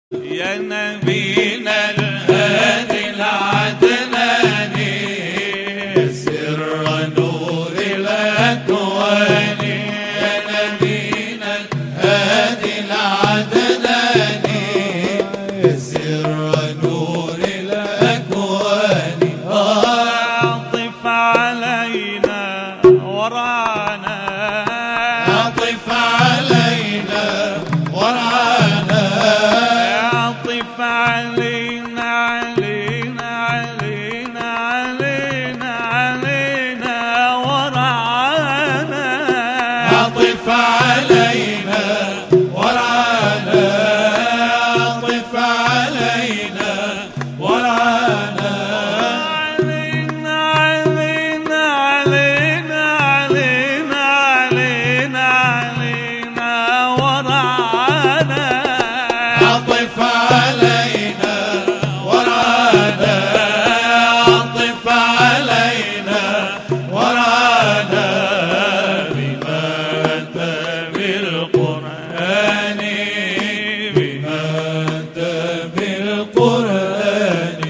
يا نبينا الهادي العدناني سر نور الأكوان. يا نبينا الهادي العدناني سر نور الأكوان. عطف علينا ورعنا، عطف علينا ورعنا، عطف علينا علينا علينا علينا علينا ورعانا، عطف علينا ورعانا، عطف علينا ورعانا، علينا علينا علينا علينا علينا علينا ورعانا، عطف علينا ورعانا، عطف علينا ورعانا. بما أتى بالقرآن، بما أتى بالقرآن.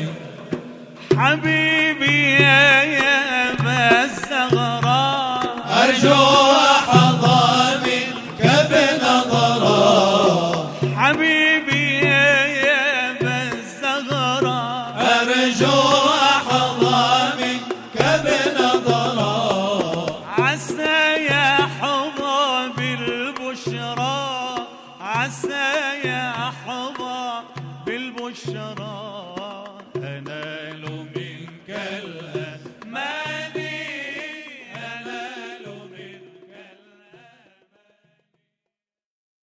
حبيبي يا أبا الزغراء، أرجو أحظى منك بنظرة، حبيبي يا أبا الزغراء، أرجو أحظى منك بنظرة. عسى يحظى بالبشرى، عسى يحظى بالبشرى.